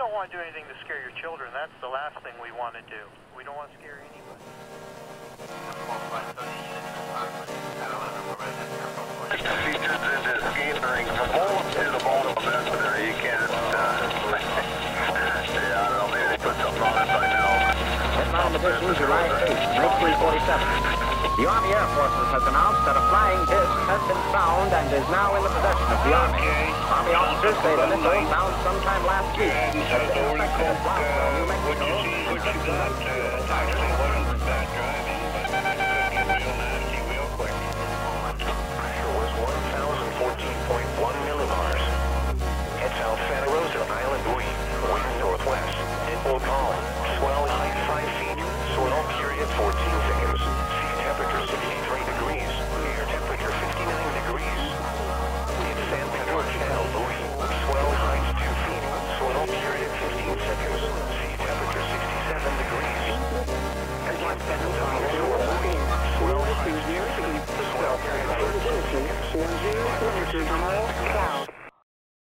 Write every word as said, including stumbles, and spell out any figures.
don't want to do anything to scare your children. That's the last thing we want to do. We don't want to scare anybody. Edition, July eighth, nineteen forty-seven. The Army Air Forces has announced that a flying disc has been found and is now in the possession of the Army. Army officers say the missile found sometime last week. Yeah, so the only code, uh, what you see, what you got, uh, actually wasn't